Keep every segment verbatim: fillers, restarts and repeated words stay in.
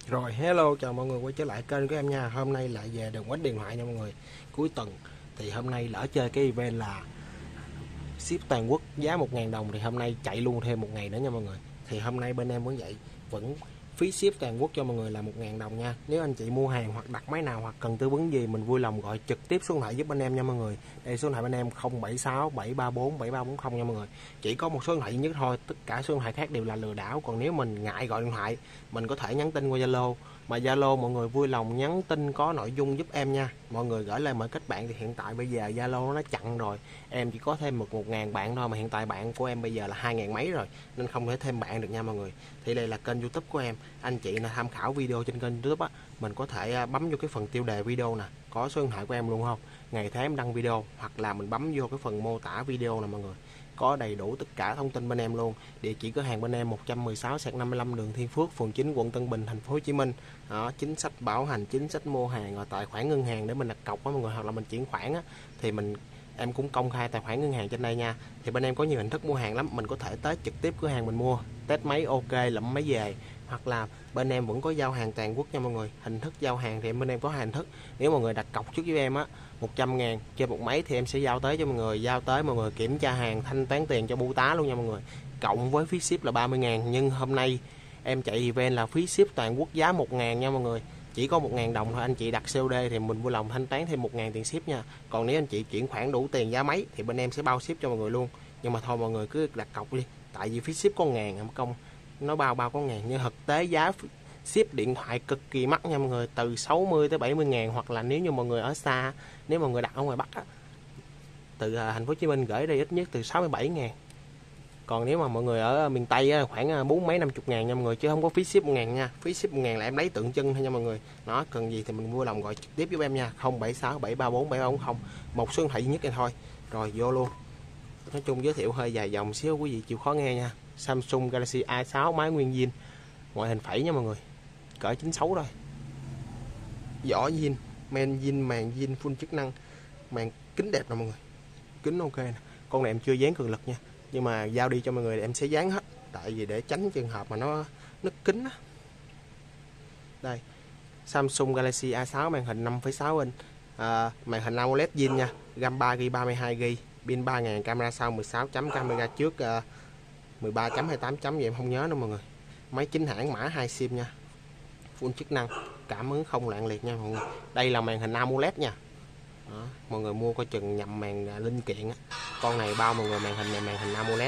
Rồi, hello, chào mọi người quay trở lại kênh của em nha. Hôm nay lại về đừng quánh điện thoại nha mọi người. Cuối tuần thì hôm nay lỡ chơi cái event là ship toàn quốc giá một ngàn đồng, thì hôm nay chạy luôn thêm một ngày nữa nha mọi người. Thì hôm nay bên em vẫn vậy, vẫn phí ship toàn quốc cho mọi người là một ngàn đồng nha. Nếu anh chị mua hàng hoặc đặt máy nào hoặc cần tư vấn gì, mình vui lòng gọi trực tiếp số điện thoại giúp anh em nha mọi người. Đây số điện thoại bên em không bảy sáu bảy ba bốn bảy ba bốn không nha mọi người. Chỉ có một số điện thoại duy nhất thôi, tất cả số điện thoại khác đều là lừa đảo. Còn nếu mình ngại gọi điện thoại, mình có thể nhắn tin qua Zalo. Mà Zalo mọi người vui lòng nhắn tin có nội dung giúp em nha. Mọi người gửi lời mời kết bạn thì hiện tại bây giờ Zalo nó chặn rồi. Em chỉ có thêm một một ngàn bạn thôi, mà hiện tại bạn của em bây giờ là hai ngàn mấy rồi, nên không thể thêm bạn được nha mọi người. Thì đây là kênh YouTube của em. Anh chị là tham khảo video trên kênh YouTube á, mình có thể bấm vô cái phần tiêu đề video nè, có số điện thoại của em luôn không? Ngày tháng em đăng video, hoặc là mình bấm vô cái phần mô tả video nè mọi người. Có đầy đủ tất cả thông tin bên em luôn. Địa chỉ cửa hàng bên em một trăm mười sáu xẹt năm mươi lăm đường Thiên Phước, phường chín, quận Tân Bình, thành phố Hồ Chí Minh. Đó, chính sách bảo hành, chính sách mua hàng, rồi tài khoản ngân hàng để mình đặt cọc á mọi người, hoặc là mình chuyển khoản á, thì mình em cũng công khai tài khoản ngân hàng trên đây nha. Thì bên em có nhiều hình thức mua hàng lắm, mình có thể tới trực tiếp cửa hàng mình mua, test máy ok lẫm máy về, hoặc là bên em vẫn có giao hàng toàn quốc nha mọi người. Hình thức giao hàng thì bên em có hai hình thức. Nếu mọi người đặt cọc trước với em á một trăm ngàn trên một máy thì em sẽ giao tới cho mọi người, giao tới mọi người kiểm tra hàng, thanh toán tiền cho bưu tá luôn nha mọi người, cộng với phí ship là ba mươi ngàn. Nhưng hôm nay em chạy event là phí ship toàn quốc giá một ngàn nha mọi người, chỉ có một ngàn đồng thôi. Anh chị đặt xê ô đê thì mình vui lòng thanh toán thêm một ngàn tiền ship nha. Còn nếu anh chị chuyển khoản đủ tiền giá máy thì bên em sẽ bao ship cho mọi người luôn. Nhưng mà thôi mọi người cứ đặt cọc đi, tại vì phí ship có ngàn em công, nó bao bao có ngàn. Nhưng thực tế giá ship điện thoại cực kỳ mắc nha mọi người, từ sáu mươi tới bảy mươi ngàn. Hoặc là nếu như mọi người ở xa, nếu mọi người đặt ở ngoài Bắc á, từ thành phố Hồ Chí Minh gửi đây ít nhất từ sáu mươi bảy ngàn. Còn nếu mà mọi người ở miền Tây á, khoảng bốn mấy năm chục ngàn nha mọi người, chứ không có phí ship một ngàn nha. Phí ship một ngàn là em lấy tượng trưng thôi nha mọi người. Nó cần gì thì mình vui lòng gọi trực tiếp giúp em nha, không bảy sáu bảy ba bốn bảy ba bốn không, một số điện thoại duy nhất này thôi. Rồi vô luôn. Nói chung giới thiệu hơi dài dòng xíu, quý vị chịu khó nghe nha. Samsung Galaxy A sáu máy nguyên zin, ngoại hình phẩy nha mọi người, cỡ chín sáu thôi, vỏ zin, men zin, màn zin full chức năng, màn kính đẹp nè mọi người, kính ok nè. Con này em chưa dán cường lực nha, nhưng mà giao đi cho mọi người em sẽ dán hết, tại vì để tránh trường hợp mà nó nứt kính á. Đây, Samsung Galaxy A sáu màn hình năm phẩy sáu inch, à, màn hình AMOLED zin nha, RAM ba gi ga, ba mươi hai gi ga, pin ba nghìn, camera sau mười sáu chấm, camera trước uh, mười ba chấm hay tám chấm vậy em không nhớ nữa mọi người. Máy chính hãng, mã hai sim nha, full chức năng, cảm ứng không loạn liệt nha mọi người. Đây là màn hình AMOLED nha. Đó, mọi người mua coi chừng nhầm màn linh kiện á. Con này bao mọi người, màn hình này màn hình AMOLED,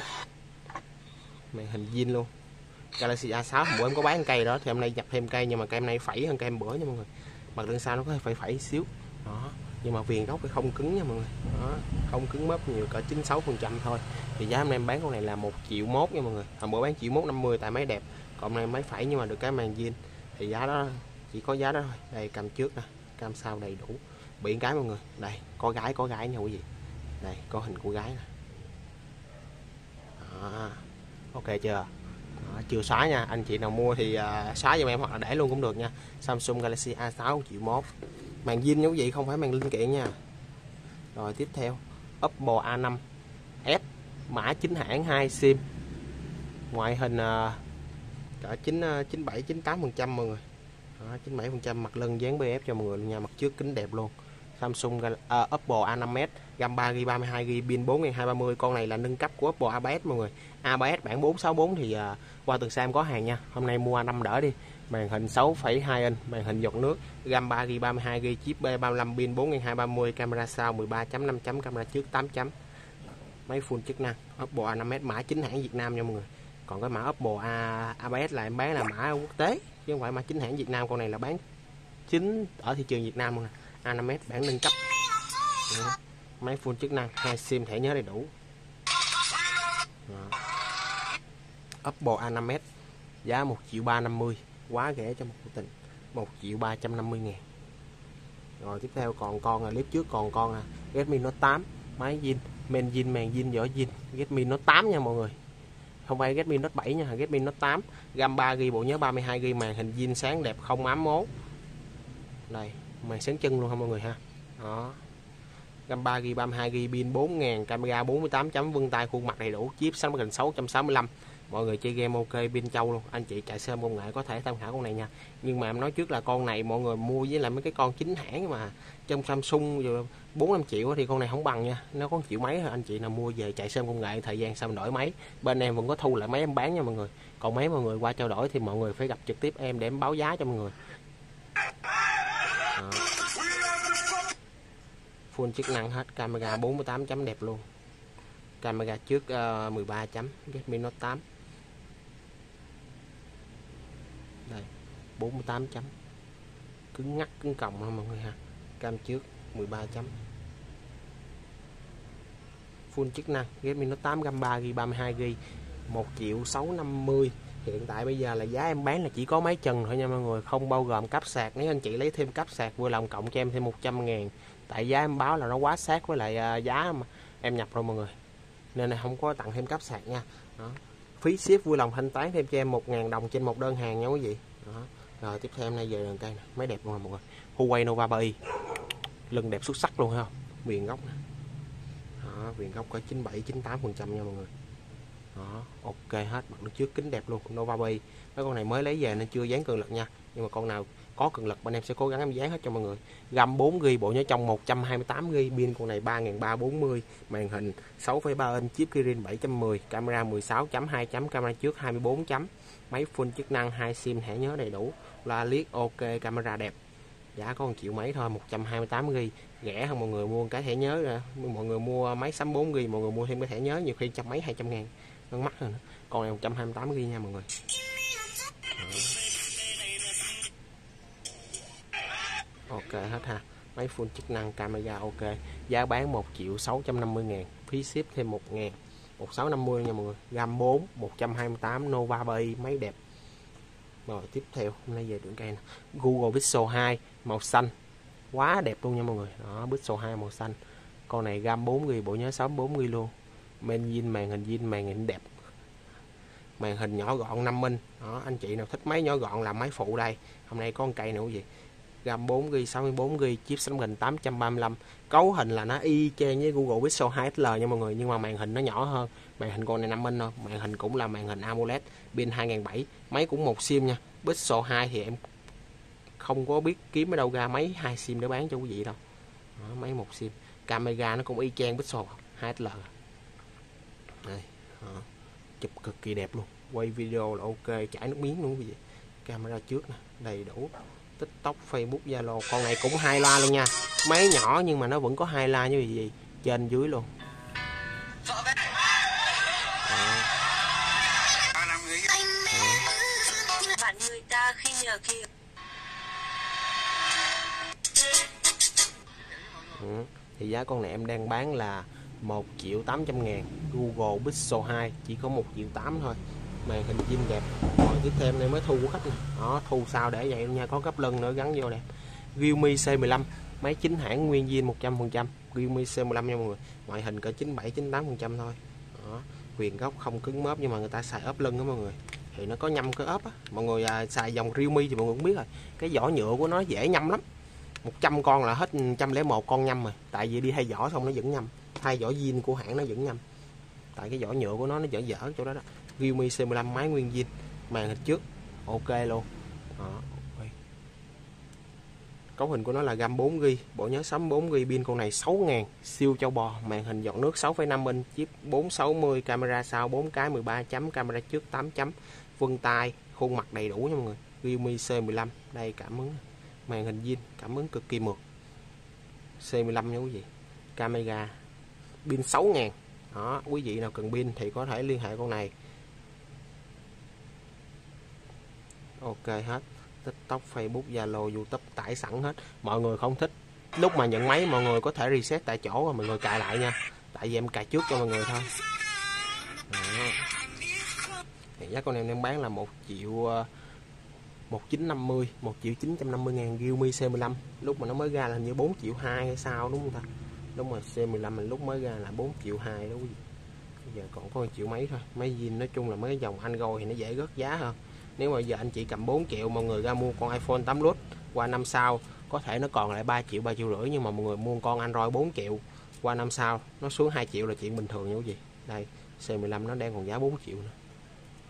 màn hình zin luôn. Galaxy A sáu bữa em có bán cây đó, thì hôm nay nhập thêm cây, nhưng mà cây hôm nay phẩy hơn cây em bữa nha mọi người. Mặt đường sau nó có phải phẩy xíu đó, nhưng mà viền gốc phải không cứng nha mọi người. Đó, không cứng mớp nhiều, cỡ chín mươi sáu phần trăm thôi. Thì giá hôm nay em bán con này là một triệu mốt nha mọi người. Hôm bữa bán triệu mốt năm mươi tại máy đẹp, còn hôm nay máy phẩy nhưng mà được cái màn zin, thì giá đó chỉ có giá đó thôi. Đây cam trước nè, cam sau đầy đủ. Biển cái mọi người, đây có gái có gái nha quý vị, đây có hình của gái nè. Đó, ok chưa? Đó, chưa xóa nha, anh chị nào mua thì uh, xóa giùm em hoặc là để luôn cũng được nha. Samsung Galaxy A sáu triệu mốt, màn zin nha quý vị, không phải màn linh kiện nha. Rồi tiếp theo Oppo A năm S, mã chính hãng hai sim, ngoại hình uh, cả chín chín bảy chín tám phần trăm mọi người. Đó, chín mươi bảy phần trăm, mặt lưng dán bê ép cho mọi người nha, mặt trước kính đẹp luôn. Samsung uh, Oppo A năm S, RAM ba gi ga, ba mươi hai gi ga, pin bốn nghìn hai trăm ba mươi. Con này là nâng cấp của Oppo A ba S mọi người. A ba S bản bốn sáu bốn thì uh, qua tuần sau em có hàng nha. Hôm nay mua A năm đỡ đi. Màn hình sáu phẩy hai inch, màn hình giọt nước, RAM ba gi ga, ba mươi hai gi ga, chip B ba mươi lăm, pin bốn nghìn hai trăm ba mươi, camera sau mười ba chấm năm chấm, camera trước tám chấm. Máy full chức năng. Oppo A năm S mã chính hãng Việt Nam nha mọi người. Còn cái mã Oppo A A3S là em bán là mã quốc tế, chứ không phải mã chính hãng Việt Nam. Con này là bán chính ở thị trường Việt Nam luôn nè. A năm S bản nâng cấp. Đó. Máy full chức năng, hai sim, thẻ nhớ đầy đủ. Đó. Oppo A năm S giá một triệu ba trăm năm mươi, quá rẻ cho một cuộc tình, một triệu ba trăm năm mươi ngàn. Rồi tiếp theo còn con là clip trước còn con là Redmi Note tám, máy zin, men zin, màn zin, vỏ zin. Redmi Note tám nha mọi người, không phải Redmi Note bảy nha, Redmi Note tám, RAM ba gi ga, bộ nhớ ba mươi hai gi ga, màn hình zin sáng đẹp không ám mố. Đây, màn sáng chân luôn ha mọi người ha. Đó. RAM ba gi ga, ba mươi hai gi ga, pin bốn nghìn, camera bốn mươi tám chấm, vân tay khuôn mặt đầy đủ, chip màn hình sáu trăm sáu mươi lăm, mọi người chơi game ok, pin trâu luôn. Anh chị chạy xe ôm công nghệ có thể tham khảo con này nha. Nhưng mà em nói trước là con này mọi người mua với lại mấy cái con chính hãng mà trong Samsung rồi bốn năm triệu thì con này không bằng nha, nó có một triệu mấy thôi. Anh chị nào mua về chạy xe ôm công nghệ, thời gian sau đổi máy, bên em vẫn có thu lại máy em bán nha mọi người. Còn mấy mọi người qua trao đổi thì mọi người phải gặp trực tiếp em để em báo giá cho mọi người. Đó. Full chức năng hết, camera bốn mươi tám chấm đẹp luôn. Camera trước uh, mười ba chấm, Redmi Note tám. Đây, bốn mươi tám chấm. Cứng ngắc, cứng còng thôi mọi người ha. Cam trước mười ba chấm. Full chức năng, Redmi Note tám RAM ba gi-ga-bai, ba mươi hai gi-ga-bai, một triệu sáu trăm năm mươi. Hiện tại bây giờ là giá em bán là chỉ có máy trần thôi nha mọi người, không bao gồm cáp sạc. Nếu anh chị lấy thêm cáp sạc vui lòng cộng cho em thêm một trăm ngàn. Tại giá em báo là nó quá sát với lại giá mà em nhập rồi mọi người, nên là không có tặng thêm cáp sạc nha. Đó. Phí ship vui lòng thanh toán thêm cho em một ngàn đồng trên một đơn hàng nha quý vị. Đó. Rồi tiếp theo em nay về đường cây này, máy đẹp luôn nè mọi người. Huawei Nova ba i, lưng đẹp xuất sắc luôn ha, viền góc nè. Đó, viền góc có chín mươi bảy chín mươi tám phần trăm nha mọi người. Đó, ok hết, mặt nước trước kính đẹp luôn. Nova ba i, mấy con này mới lấy về nên chưa dán cường lực nha, nhưng mà con nào có cường lực bên em sẽ cố gắng em dán hết cho mọi người. RAM bốn gi-ga-bai, bộ nhớ trong một trăm hai mươi tám gi-ga-bai, pin con này ba nghìn ba trăm bốn mươi, màn hình sáu phẩy ba inch, chip Kirin bảy chấm mười, camera mười sáu chấm hai chấm, camera trước hai mươi bốn chấm, máy full chức năng, hai sim, thẻ nhớ đầy đủ, loa liếc ok, camera đẹp. Giá có một triệu mấy thôi, một trăm hai mươi tám gi-ga-bai, rẻ hơn mọi người mua cái thẻ nhớ ra. Mọi người mua máy sắm bốn gi-ga-bai, mọi người mua thêm cái thẻ nhớ nhiều khi trăm mấy hai trăm ngàn, nó mắc hơn. Còn này một trăm hai mươi tám gi-ga-bai nha mọi người. Đó. Ok hết ha, máy full chức năng, camera ok, giá bán một triệu sáu trăm năm mươi ngàn, phí ship thêm một ngàn, một sáu năm mươi nha mọi người. RAM bốn, một trăm hai mươi tám, Nova ba i, máy đẹp. Rồi tiếp theo hôm nay về đường cây này. Google Pixel hai màu xanh, quá đẹp luôn nha mọi người. Đó, Pixel hai màu xanh, con này RAM bốn gi-ga-bai, bộ nhớ sáu mươi bốn gi-ga-bai luôn, main zin, màn hình zin, màn hình đẹp, màn hình nhỏ gọn năm inch. Đó, anh chị nào thích máy nhỏ gọn làm máy phụ đây, hôm nay có một cây nữa gì. RAM bốn gi-ga-bai, sáu mươi bốn gi-ga-bai, chip Snapdragon tám trăm ba mươi lăm. Cấu hình là nó y chang với Google Pixel hai ích lờ nha mọi người, nhưng mà màn hình nó nhỏ hơn. Màn hình con này năm inch thôi, màn hình cũng là màn hình AMOLED, pin hai nghìn bảy trăm, máy cũng một sim nha. Pixel hai thì em không có biết kiếm ở đâu ra máy hai sim để bán cho quý vị đâu. Đó, máy một sim. Camera nó cũng y chang Pixel hai ích lờ. Đây, đó. Chụp cực kỳ đẹp luôn, quay video là ok, chảy nước miếng luôn quý vị. Camera trước nè, đầy đủ. TikTok, Facebook, Zalo, con này cũng hai la luôn nha. Máy nhỏ nhưng mà nó vẫn có hai la như gì trên dưới luôn. Đó. Bạn người ta khi nhờ kìa. Ừ. Thì giá con này em đang bán là một triệu tám trăm ngàn. Google Pixel hai chỉ có một triệu tám thôi. Màn hình zin đẹp. Rồi tiếp theo này mới thu của khách nè. Đó, thu sao để vậy luôn nha, có gấp lưng nữa gắn vô đẹp. Realme C mười lăm, máy chính hãng nguyên zin một trăm phần trăm. Realme C mười lăm nha mọi người. Ngoại hình cỡ chín mươi bảy chín mươi tám phần trăm thôi. Đó, viền góc không cứng mớp nhưng mà người ta xài ốp lưng đó mọi người. Thì nó có nhâm cái ốp á. Mọi người à, xài dòng Realme thì mọi người cũng biết rồi. Cái vỏ nhựa của nó dễ nhâm lắm. một trăm con là hết một trăm lẻ một con nhâm rồi. Tại vì đi thay vỏ xong nó vẫn nhâm. Thay vỏ zin của hãng nó vẫn nhâm. Tại cái vỏ nhựa của nó nó dở dở chỗ đó đó. Realme C mười lăm máy nguyên zin, màn hình trước ok luôn. Đó. Cấu hình của nó là RAM bốn gi-ga-bai, bộ nhớ sáu mươi bốn gi-ga-bai, pin con này sáu ngàn, siêu châu bò, màn hình giọt nước sáu phẩy năm inch, chip bốn sáu mươi, camera sau bốn cái mười ba chấm, camera trước tám chấm, vân tay, khuôn mặt đầy đủ nha mọi người. Realme C mười lăm, đây cảm ứng, màn hình zin, cảm ứng cực kỳ mượt. C mười lăm nha quý vị. Camera, pin sáu ngàn. Đó, quý vị nào cần pin thì có thể liên hệ con này. Ok hết. TikTok, Facebook, Zalo, YouTube tải sẵn hết. Mọi người không thích lúc mà nhận máy mọi người có thể reset tại chỗ và mọi người cài lại nha. Tại vì em cài trước cho mọi người thôi. Đó. Thì giá con em đang bán là một triệu một chín năm mươi, một triệu chín trăm năm mươi ngàn. Realme C mười lăm lúc mà nó mới ra là như bốn triệu hai hay sao đúng không ta? Đúng rồi, C mười lăm mình lúc mới ra là bốn triệu hai đó quý vị. Bây giờ còn có một triệu mấy thôi. Máy zin nói chung là mấy cái dòng Android thì nó dễ rớt giá hơn. Nếu mà giờ anh chị cầm bốn triệu mọi người ra mua con iPhone tám Plus, qua năm sau có thể nó còn lại ba triệu, ba triệu rưỡi, nhưng mà mọi người mua con Android bốn triệu, qua năm sau nó xuống hai triệu là chuyện bình thường nha quý vị. Đây, C mười lăm nó đang còn giá bốn triệu nữa.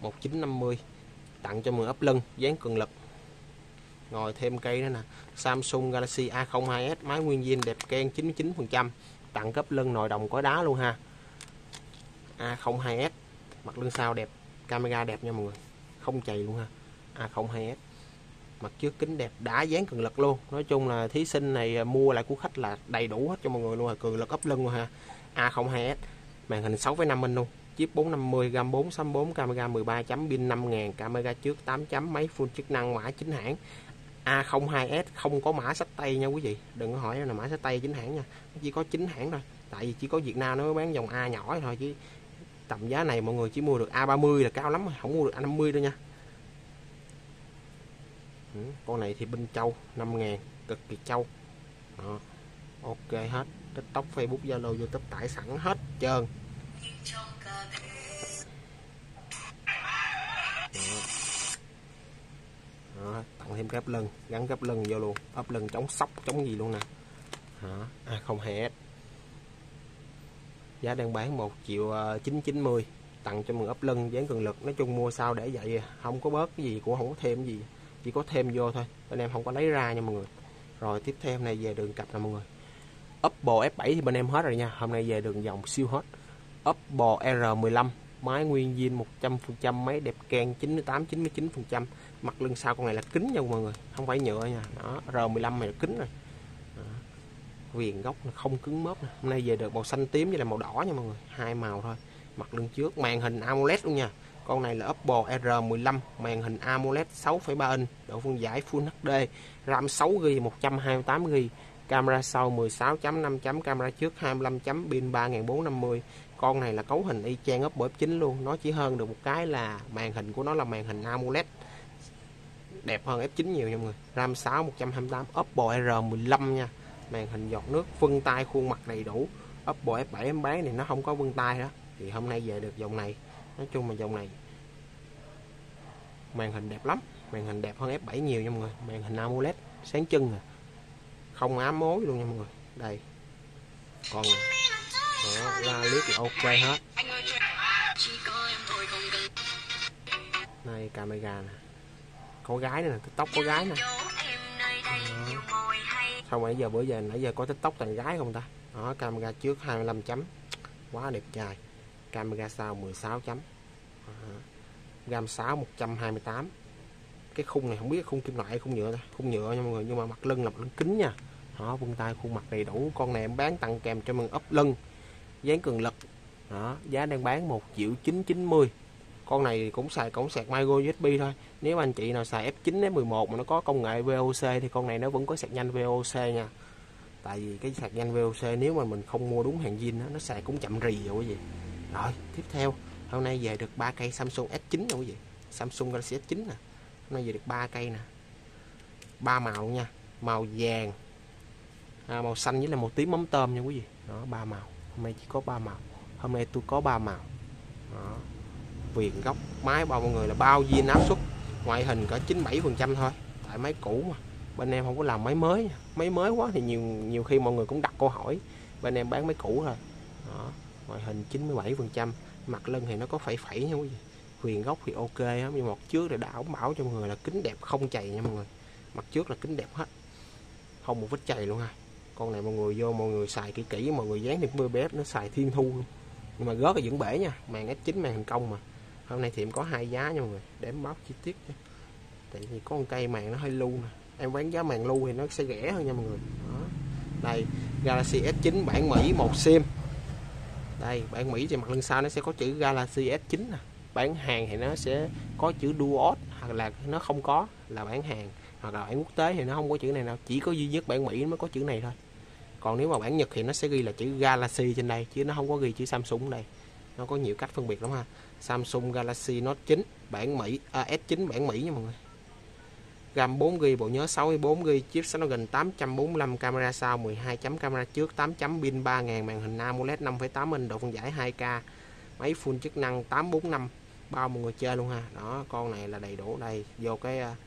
một nghìn chín trăm năm mươi, tặng cho mười ốp lưng dán cường lực. Ngồi thêm cây nữa nè, Samsung Galaxy A không hai S, máy nguyên zin đẹp ken chín mươi chín phần trăm, tặng cấp lưng nồi đồng cối đá luôn ha. A không hai S, mặt lưng sau đẹp, camera đẹp nha mọi người, không chày luôn ha. A không hai S, mặt trước kính đẹp, đã dán cường lực luôn. Nói chung là thí sinh này mua lại của khách là đầy đủ hết cho mọi người luôn rồi, cường lực ốp lưng luôn ha. A không hai S, màn hình sáu phẩy năm inch luôn, chip bốn năm mươi, RAM bốn sáu bốn, camera mười ba chấm, pin năm nghìn, camera trước tám chấm, máy full chức năng, mã chính hãng. A không hai S không có mã xách tay nha quý vị, đừng có hỏi là mã xách tay chính hãng nha, chỉ có chính hãng thôi, tại vì chỉ có Việt Nam nó mới bán dòng A nhỏ thôi, chứ tầm giá này mọi người chỉ mua được A ba mươi là cao lắm rồi, không mua được A năm mươi đâu nha. Ừ, con này thì bên châu năm nghìn, cực kỳ châu. Đó, ok hết, TikTok, Facebook, Zalo, YouTube tải sẵn hết trơn. Đó. Đó, tặng thêm cái ốp lưng, gắn cái ốp lưng vô luôn, ốp lưng chống sóc chống gì luôn nè. Đó, A không hai S, giá đang bán một triệu chín chín mươi, tặng cho mười ốp lưng dán cường lực. Nói chung mua sao để vậy, không có bớt cái gì, cũng không có thêm cái gì, chỉ có thêm vô thôi, bên em không có lấy ra nha mọi người. Rồi tiếp theo này về đường cặp nè mọi người, Oppo F bảy thì bên em hết rồi nha, hôm nay về đường dòng siêu hết. Oppo R mười lăm, máy nguyên zin một trăm phần trăm, máy đẹp ken chín mươi tám chín mươi chín phần trăm, mặt lưng sau con này là kính nha mọi người, không phải nhựa nha. Đó, R mười lăm này là kính rồi. Đó, viền gốc không cứng mớp nè. Hôm nay về được màu xanh tím với là màu đỏ nha mọi người, hai màu thôi. Mặt lưng trước màn hình AMOLED luôn nha, con này là Oppo R mười lăm, màn hình AMOLED sáu phẩy ba inch, độ phân giải Full hát đê, RAM sáu gi ga bai, một trăm hai mươi tám gi ga bai, camera sau mười sáu chấm năm chấm, camera trước hai mươi lăm chấm, pin ba nghìn bốn trăm năm mươi. Con này là cấu hình y chang Oppo F chín luôn, nó chỉ hơn được một cái là màn hình của nó là màn hình AMOLED, đẹp hơn F chín nhiều nha mọi người. RAM sáu một trăm hai mươi tám, Oppo R mười lăm nha, màn hình giọt nước, vân tay khuôn mặt đầy đủ. Oppo F bảy em bán này nó không có vân tay đó, thì hôm nay về được dòng này. Nói chung là dòng này màn hình đẹp lắm, màn hình đẹp hơn F bảy nhiều nha mọi người, màn hình AMOLED sáng trưng, à không ám mối luôn nha mọi người. Đây còn đó, la liếc là ok hết. Đây camera nè, có gái nè, TikTok có gái nè. Sao nãy giờ bữa giờ nãy giờ có TikTok toàn gái không ta. Đó, camera trước hai mươi lăm chấm, quá đẹp trai. Camera sau mười sáu chấm, RAM sáu một trăm hai mươi tám. Cái khung này không biết khung kim loại khung nhựa, khung nhựa nha mọi người, nhưng mà mặt lưng là mặt lưng kính nha. Đó, vân tay khuôn mặt đầy đủ. Con này em bán tặng kèm cho mình ốp lưng dán cường lực. Đó, giá đang bán một triệu chín chín mươi. Con này cũng xài cổng sạc micro u ét bê thôi. Nếu anh chị nào xài F chín F mười một mà nó có công nghệ vê o xê thì con này nó vẫn có sạc nhanh vê o xê nha. Tại vì cái sạc nhanh vê o xê nếu mà mình không mua đúng hàng zin nó xài cũng chậm rì rồi quý vị. Rồi, tiếp theo hôm nay về được ba cây Samsung S chín nè quý vị. Samsung Galaxy S chín nè. Hôm nay về được ba cây nè. Ba màu nha, màu vàng, à, màu xanh với là màu tím mắm tôm nha quý vị. Đó, ba màu. Hôm nay chỉ có ba màu. Hôm nay tôi có ba màu. Đó. Viền gốc, máy bao mọi người là bao zin áp suất, ngoại hình có chín mươi bảy phần trăm thôi, tại máy cũ mà. Bên em không có làm máy mới nha. Máy mới quá thì nhiều nhiều khi mọi người cũng đặt câu hỏi. Bên em bán máy cũ thôi. Đó, ngoại hình chín mươi bảy phần trăm, mặt lưng thì nó có phẩy phẩy nha quý vị. Viền gốc thì ok lắm, nhưng mặt trước là đã ống bảo cho mọi người là kính đẹp không chày nha mọi người. Mặt trước là kính đẹp hết, không một vết chày luôn ha. Con này mọi người vô mọi người xài kỹ kỹ, mọi người dán thêm bê bê ép nó xài thiên thu luôn. Nhưng mà rớt là vẫn bể nha, màn S chín màn hình công mà. Hôm nay thì em có hai giá nha mọi người, để em báo chi tiết nha. Tại vì có một cây màn nó hơi lưu nè, em bán giá màn lưu thì nó sẽ rẻ hơn nha mọi người. Đó. Đây Galaxy S chín bản Mỹ một sim. Đây bản Mỹ thì mặt lưng sau nó sẽ có chữ Galaxy S chín nè. Bản Hàn thì nó sẽ có chữ Duos, hoặc là nó không có là bản Hàn, hoặc là bản quốc tế thì nó không có chữ này đâu, chỉ có duy nhất bản Mỹ mới có chữ này thôi. Còn nếu mà bản Nhật thì nó sẽ ghi là chữ Galaxy trên đây, chứ nó không có ghi chữ Samsung đây. Nó có nhiều cách phân biệt lắm ha. Samsung Galaxy Note chín bản Mỹ, à, S chín bản Mỹ nha mọi người. RAM bốn gi ga bai, bộ nhớ sáu mươi bốn gi ga bai, chip Snapdragon tám trăm bốn mươi lăm, camera sau mười hai chấm, camera trước tám chấm, pin ba nghìn, màn hình AMOLED năm phẩy tám inch, độ phân giải hai K, máy full chức năng tám bốn năm, bao mọi người chơi luôn ha. Đó, con này là đầy đủ. Đây vô cái uh,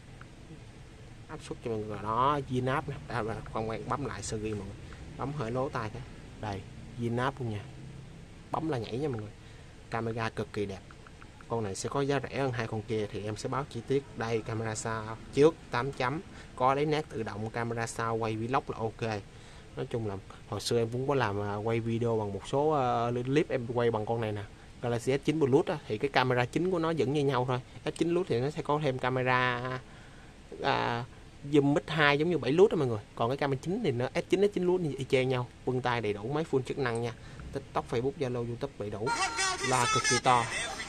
áp suất cho mọi người, đó zin áp nè, khoan khoan bấm lại sơ ghi mọi người, bấm hơi lố tay cái, đây zin áp luôn nha, bấm là nhảy nha mọi người. Camera cực kỳ đẹp, Con này sẽ có giá rẻ hơn hai con kia thì em sẽ báo chi tiết. Đây, camera sau trước tám chấm, có lấy nét tự động, camera sau quay vlog là ok. Nói chung là hồi xưa em cũng có làm quay video bằng một số uh, clip em quay bằng con này nè, Galaxy S chín Plus á, thì cái camera chính của nó vẫn như nhau thôi. S chín Plus thì nó sẽ có thêm camera uh, zoom mix hai giống như bảy Plus đó mọi người. Còn cái camera chính thì nó S chín S chín Plus y chang nhau, vân tay đầy đủ, máy full chức năng nha. TikTok, Facebook, Zalo, YouTube đầy đủ, loa cực kỳ to.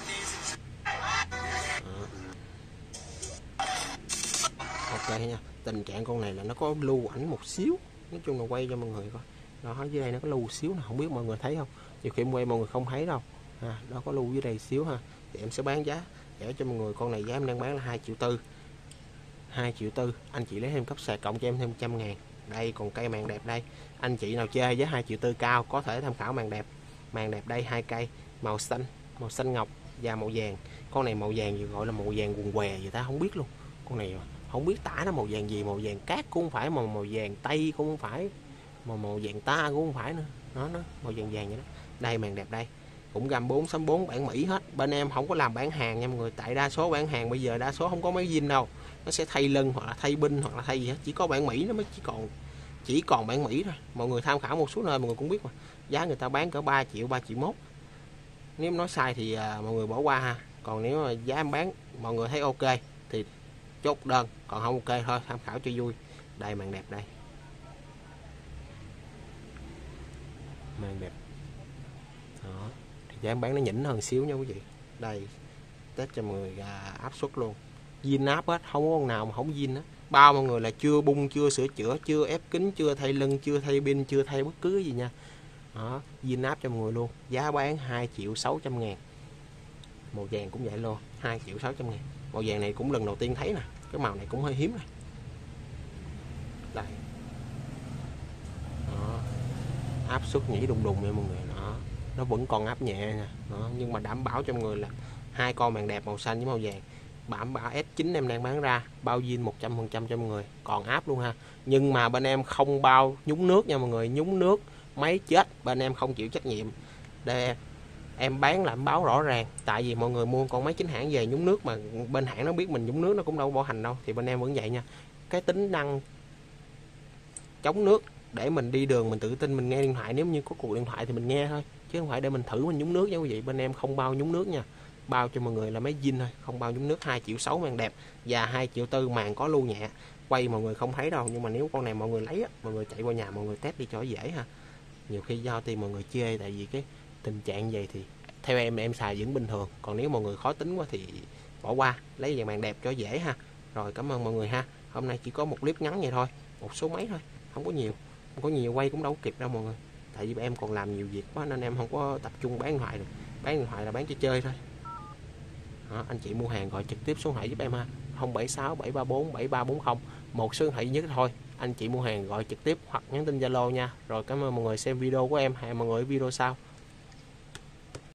Ok nha. Tình trạng con này là nó có lưu ảnh một xíu, nói chung là quay cho mọi người coi. Đó, dưới đây nó có lưu xíu nào không biết mọi người thấy không, nhiều khi em quay mọi người không thấy đâu à, đó có lưu dưới đây xíu ha. Thì em sẽ bán giá để cho mọi người. Con này giá em đang bán là hai triệu tư, hai triệu tư. Anh chị lấy thêm cấp sạc cộng cho em thêm một trăm ngàn. Đây còn cây màn đẹp đây, anh chị nào chơi giá hai triệu tư cao có thể tham khảo màn đẹp. Màn đẹp đây hai cây màu xanh, màu xanh ngọc và màu vàng. Con này màu vàng gì gọi là màu vàng quần què gì ta không biết luôn. Con này không biết tả nó màu vàng gì, màu vàng cát cũng không phải, màu màu vàng tây cũng không phải, màu màu vàng ta cũng không phải nữa. Nó nó màu vàng vàng vậy đó. Đây màn đẹp đây, cũng gam bốn sáu bốn bản Mỹ hết. Bên em không có làm bản hàng nha mọi người, tại đa số bản hàng bây giờ đa số không có máy zin đâu, nó sẽ thay lưng hoặc là thay pin hoặc là thay gì hết, chỉ có bản Mỹ nó mới chỉ còn chỉ còn bản Mỹ thôi. Mọi người tham khảo một số nơi mọi người cũng biết mà, giá người ta bán cỡ ba triệu, ba triệu mốt. Nếu nói sai thì à, mọi người bỏ qua ha. Còn nếu mà giá em bán mọi người thấy ok thì chốt đơn, còn không ok thôi tham khảo cho vui. Đây màn đẹp đây, màn đẹp đó. Thì giá em bán nó nhỉnh hơn xíu nha quý vị. Đây test cho mọi người à, áp suất luôn, zin áp hết, không có con nào mà không zin á. Bao mọi người là chưa bung, chưa sửa chữa, chưa ép kính, chưa thay lưng, chưa thay pin, chưa thay bất cứ gì nha. Đó, zin áp cho mọi người luôn. Giá bán hai triệu sáu trăm ngàn. Màu vàng cũng vậy luôn, hai triệu sáu trăm ngàn. Màu vàng này cũng lần đầu tiên thấy nè, cái màu này cũng hơi hiếm này. Đây. Đó. Áp suất nhảy đùng đùng nha mọi người. Đó. Nó vẫn còn áp nhẹ nha. Đó. Nhưng mà đảm bảo cho mọi người là hai con màn đẹp màu xanh với màu vàng. Đảm bảo S chín em đang bán ra bao zin một trăm phần trăm cho mọi người, còn áp luôn ha. Nhưng mà bên em không bao nhúng nước nha mọi người, nhúng nước máy chết, bên em không chịu trách nhiệm. Đây em bán là em báo rõ ràng, tại vì mọi người mua con máy chính hãng về nhúng nước mà bên hãng nó biết mình nhúng nước nó cũng đâu bỏ hành đâu, thì bên em vẫn vậy nha. Cái tính năng chống nước để mình đi đường mình tự tin mình nghe điện thoại, nếu như có cuộc điện thoại thì mình nghe thôi, chứ không phải để mình thử mình nhúng nước nha quý vị. Bên em không bao nhúng nước nha, bao cho mọi người là máy zin thôi, không bao nhúng nước. Hai triệu sáu màn đẹp và hai triệu tư màn có lưu nhẹ, quay mọi người không thấy đâu. Nhưng mà nếu con này mọi người lấy á, mọi người chạy qua nhà mọi người test đi cho dễ ha. Nhiều khi giao tiền mọi người chê, tại vì cái tình trạng vậy thì theo em em xài vẫn bình thường. Còn nếu mọi người khó tính quá thì bỏ qua, lấy về màn đẹp cho dễ ha. Rồi cảm ơn mọi người ha. Hôm nay chỉ có một clip ngắn vậy thôi, một số mấy thôi, không có nhiều, không có nhiều quay cũng đâu kịp đâu mọi người. Tại vì em còn làm nhiều việc quá nên em không có tập trung bán điện thoại được. Bán điện thoại là bán cho chơi thôi. Đó, anh chị mua hàng gọi trực tiếp số điện thoại giúp em ha, không bảy sáu bảy ba bốn bảy ba bốn không, một số điện thoại nhất thôi. Anh chị mua hàng gọi trực tiếp hoặc nhắn tin Zalo nha. Rồi cảm ơn mọi người xem video của em, hẹn mọi người ở video sau.